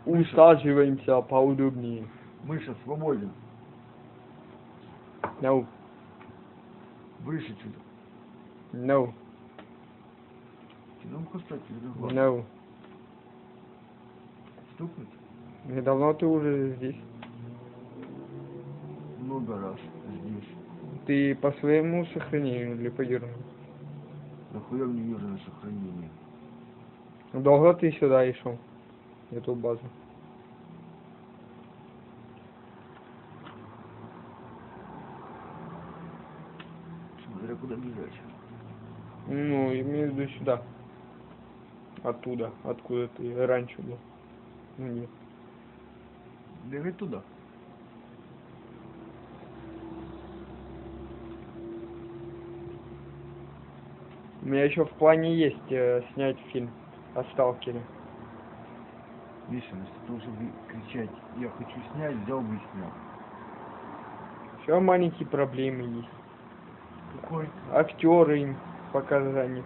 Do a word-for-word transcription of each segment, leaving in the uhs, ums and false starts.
Усаживаемся поудобнее. Мыша, свободен. No. Выше сюда. No. Ну, кстати, другой. No. Стукнуть? И давно ты уже здесь? Много раз здесь. Ты по своему сохранению или по юрному? Нахуя мне южное сохранение? Долго ты сюда и шел? Эту базу. Смотря куда бежать. Ну, имею в виду сюда. Оттуда, откуда ты раньше был. Ну, нет. Бегать туда. У меня еще в плане есть э, снять фильм о Сталкере. Миша, если ты уже кричать, я хочу снять, взял бы и снял. Все маленькие проблемы есть. Какой? Актеры им пока занят.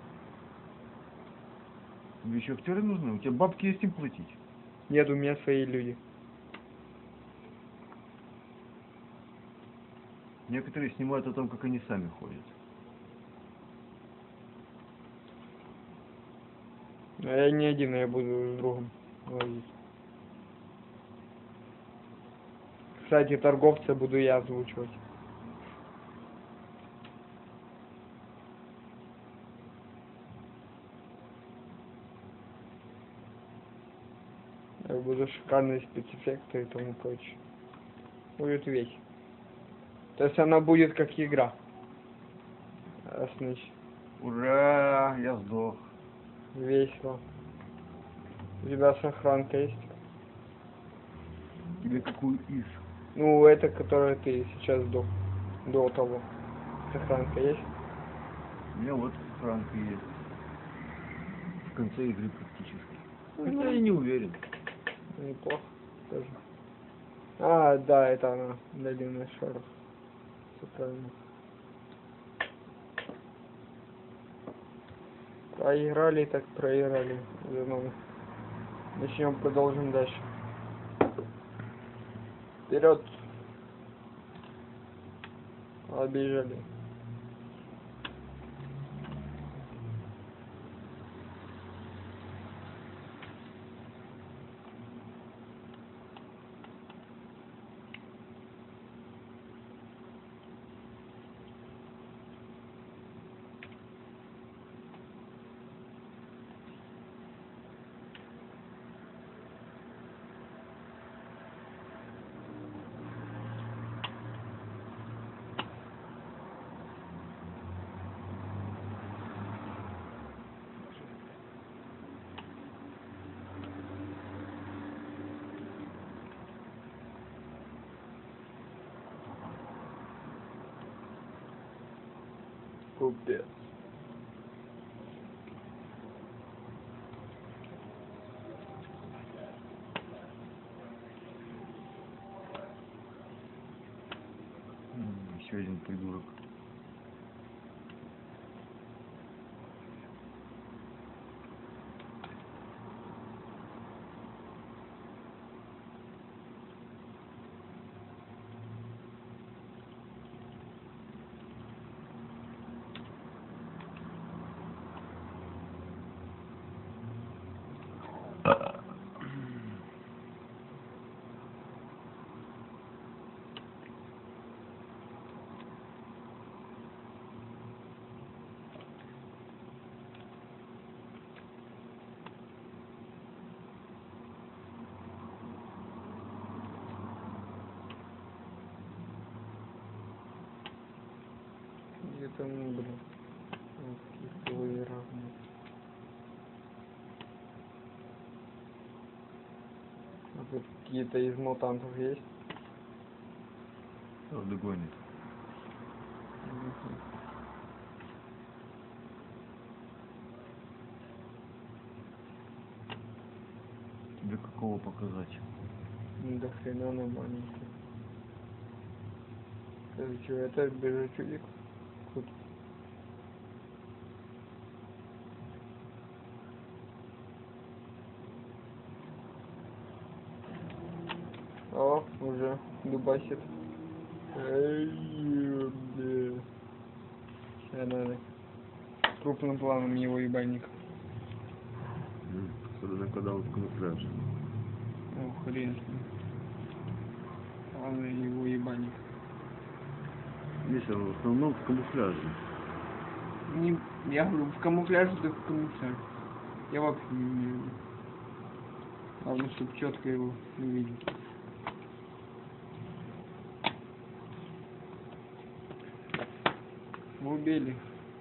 Тебе еще актеры нужны? У тебя бабки есть им платить? Нет, у меня свои люди. Некоторые снимают о том, как они сами ходят. А я не один, я буду с другом ловить. Кстати, торговца буду я озвучивать. Я буду шикарные спецэффекты и тому прочее. Будет весь. То есть она будет как игра. А, значит, Ура! Я сдох. весело. У тебя сохранка есть? Тебе какую из? Ну, это, которая ты сейчас до, до того. Сохранка есть? У меня вот франка есть. В конце игры практически. Хотя Ну, я не уверен. неплохо тоже. А, да, это она, длинный шорох. Все правильно. Проиграли, так проиграли. Ну, начнем, продолжим дальше. Вперед! Обижали. Купец. М, Еще один придурок. Где-то, ну, блин. Вот какие-то вы равные. А тут какие-то из мутантов есть? Правда гонит. Мгм. Тебе какого показать? Ну, до хрена она маленькая. Это что, это бежачудик? Тут. Да, дубасит. Эй, бля. Сейчас надо крупным планом его ебальник. М, Особенно когда он в камуфляже. О, хрен. Ладно, его ебальник. Здесь он в основном в камуфляже. Не, я говорю, в камуфляже, так в камуфляже. Я вообще не умею. Главное, чтобы четко его увидеть. Вы убили.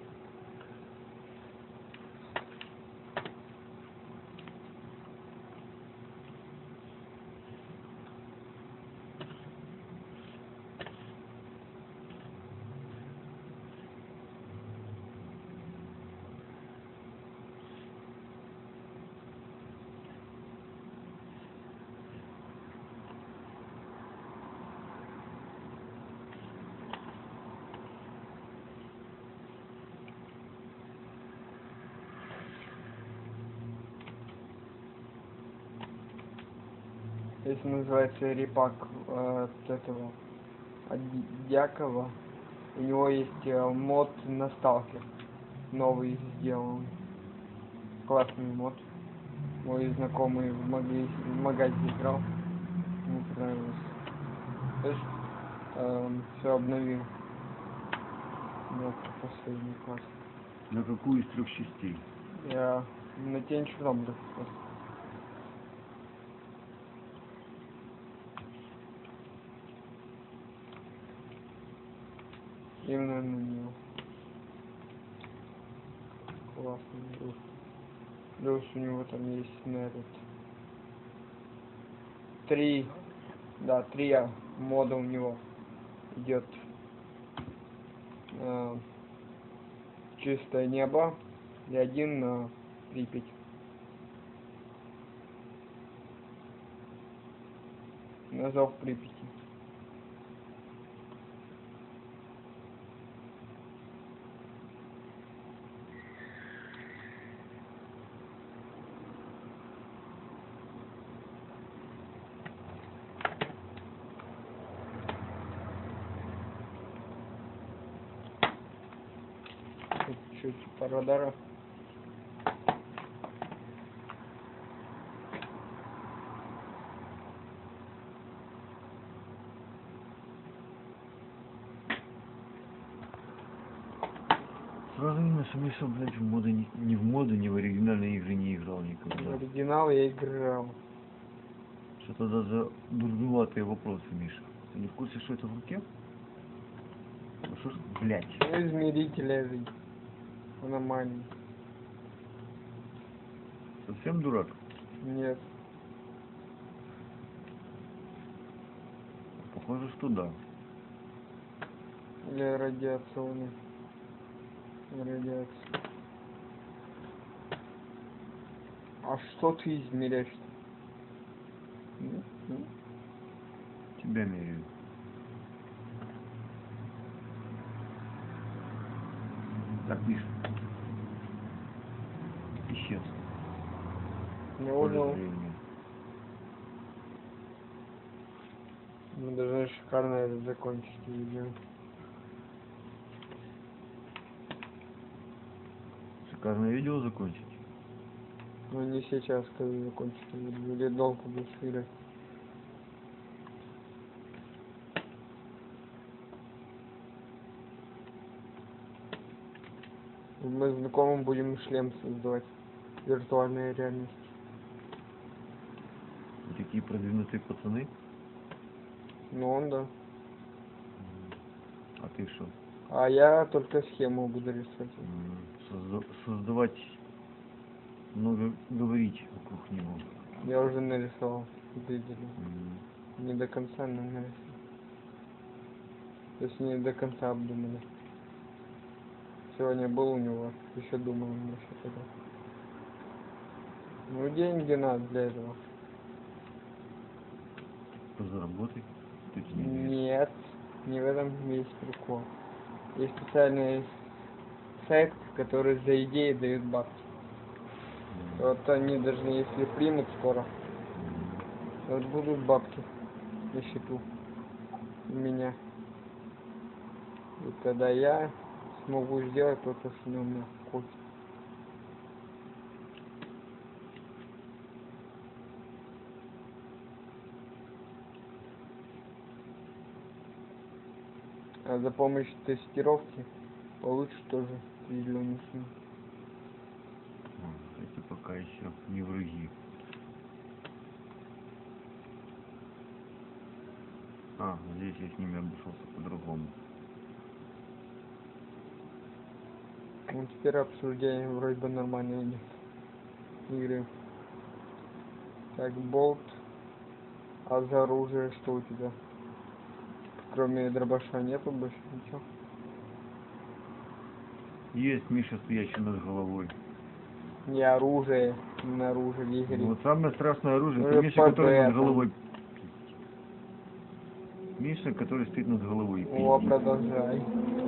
Если называется репак э, от этого, от Ди- Дьякова, у него есть э, мод на сталкер, новый сделан, классный мод. Мой знакомый в, магазе, в магазе играл, ему понравилось. То есть эм, все обновил. Вот последний класс. На какую из трех частей? Я на тень Чернобыля просто. Именно на него. Классный друг. Плюс у него там есть на этот три, да, три а, мода у него идет. Э, чистое небо и один на Припять. На зов Припяти. Тут чуть по радару. Сразу видно, что Миша, блядь, в моды, ни, ни в моды, ни в оригинальные игры не играл В никогда. оригинал я играл. Что-то даже дурноватые вопросы, Миша. Ты не в курсе, что это в руке? Ну что ж, блядь. Ну, измерителя же. Аномалии. Совсем дурак? Нет. Похоже, что да. Или радиационный. Радиация. А что ты измеряешь-то? Ну, ну, тебя меряю. Так, Миша. Исчез. Я Поле узнал. зрения. Мы должны шикарно это закончить видео. Шикарное видео закончить. Но не сейчас, когда закончится видео. Или долго будешь играть. Мы с знакомым будем шлем создавать. Виртуальная реальность. Вы такие продвинутые пацаны. Ну он да. А ты что? А я только схему буду рисовать. М, созда- создавать, много говорить вокруг него. Я уже нарисовал. Видели. М, Не до конца, но нарисовал. То есть не до конца обдумали. Сегодня был у него, еще думал насчет этого. Ну деньги надо для этого. Позаработай. Тут не веришь. Нет, не в этом весь прикол. Есть специальный сайт, который за идеи дают бабки. М, Вот они должны, если примут скоро, вот будут бабки на счету. меня. И тогда я смогу сделать то, что у меня хочет. А за помощью тестировки получишь тоже определенную сумму. А, эти пока еще не враги. А, здесь я с ними обошелся по-другому. Ну, теперь обсуждение вроде бы нормально идет. Игры. Так, болт. А за оружие что у тебя? Кроме дробаша нету больше ничего? Есть Миша, стоящий над головой. Не оружие, не оружие в игре. Ну, вот самое страшное оружие, Ну, это и Миша, который ПБ над там. головой. Миша, который стоит над головой и О, пиздит. продолжай.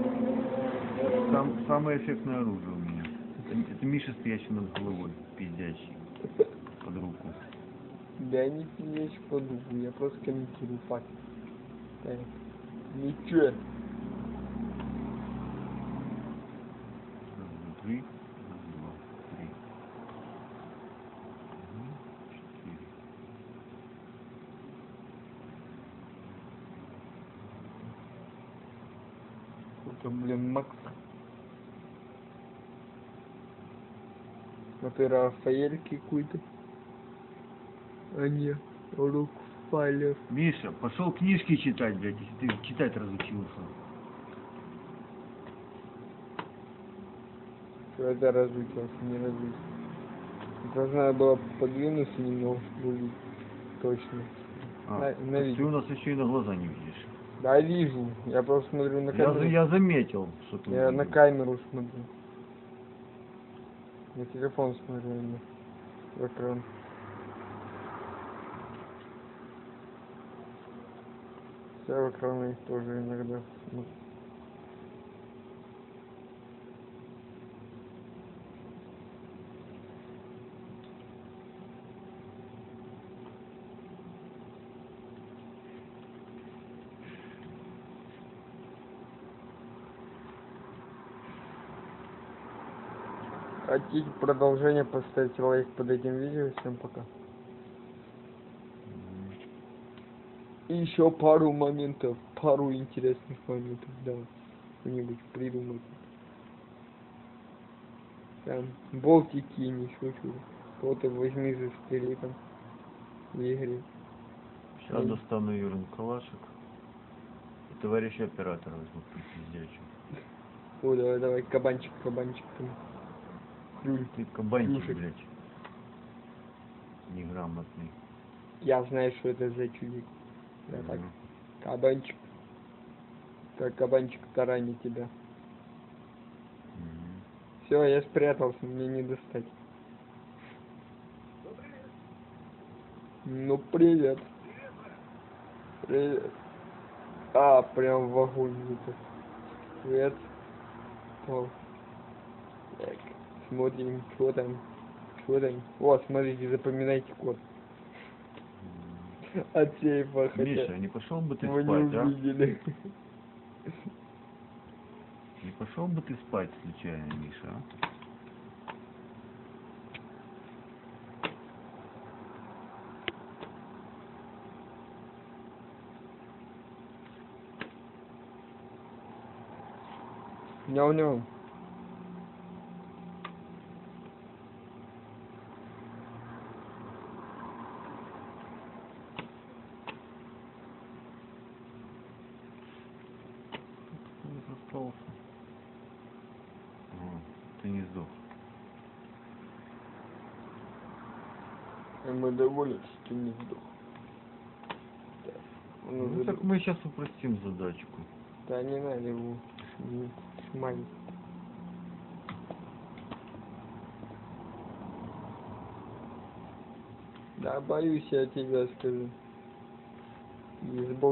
Сам, самое эффектное оружие у меня. Это, это Миша, стоящий над головой, пиздящий. Под руку. Да не пиздишь по духу, я просто комментирую факт. Так. Ничего. Раз, два, три. Раз, два, три. Мгм, четыре. Это, блин, Макс. Это Рафаэль какой-то. А не, Рокфеллер. Миша, пошел книжки читать, блядь, если ты читать разучился. Когда разучился, не разучился. Должна была подвинуться немного, будет точно. А, На, так на ты видео. у нас еще и на глаза не видишь. Да, вижу. Я просто смотрю на Я, за- камеру. я заметил, что ты Я на увидел. камеру смотрю. На телефон смотрю, а не в экран. Я в экраны тоже иногда смотрю. Хотите продолжение, поставьте лайк под этим видео. Всем пока. И еще пару моментов, пару интересных моментов, да, что-нибудь придумать. Там, болтики кинь, еще что-то. Что-то возьми за там в игре. Сейчас достану Юрин калашек. И товарища оператора возьму пиздячу. О, давай, давай, кабанчик, кабанчик там. Хрюль. Ты кабанчик, Плюшек. блядь. Неграмотный. Я знаю, что это за чудик. Да, так, Мгм. кабанчик. Как кабанчик таранит тебя. Мгм. Все, я спрятался, мне не достать. Ну, привет. Привет. А, прям в огонь выпал. Привет. Пал. Так, смотрим, что там. Что там. О, смотрите, запоминайте код. От сейфа, хотя Миша, не пошел бы ты вы не спать, а? увидели. Не пошел бы ты спать случайно, Миша, а? Няу-няу. Не проспался. О, ты не сдох. И мы довольны, что ты не сдох. Так, он Ну уже так был. мы сейчас упростим задачку. Да не надо его шм- шмалить. Да боюсь я тебя скажу. Из